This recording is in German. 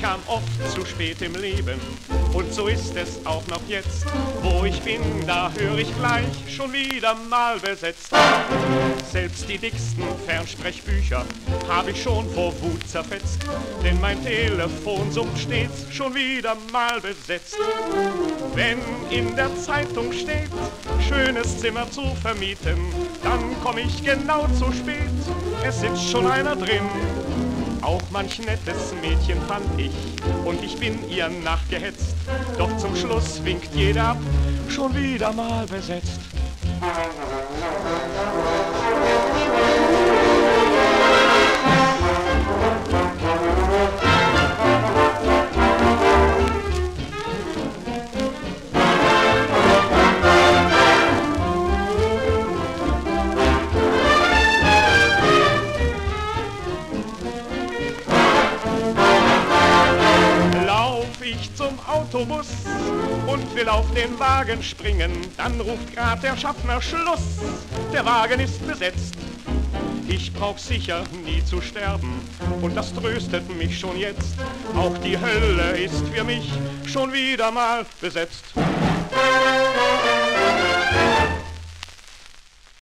kam oft zu spät im Leben und so ist es auch noch jetzt. Wo ich bin, da höre ich gleich schon wieder mal besetzt. Selbst die dicksten Fernsprechbücher habe ich schon vor Wut zerfetzt, denn mein Telefon summt stets schon wieder mal besetzt. Wenn in der Zeitung steht, schönes Zimmer zu vermieten, dann komm ich genau zu spät, es sitzt schon einer drin. Auch manch nettes Mädchen fand ich und ich bin ihr nachgehetzt, doch zum Schluss winkt jeder ab, schon wieder mal besetzt. Ich zum Autobus und will auf den Wagen springen, dann ruft grad der Schaffner Schluss, der Wagen ist besetzt. Ich brauch sicher nie zu sterben und das tröstet mich schon jetzt, auch die Hölle ist für mich schon wieder mal besetzt.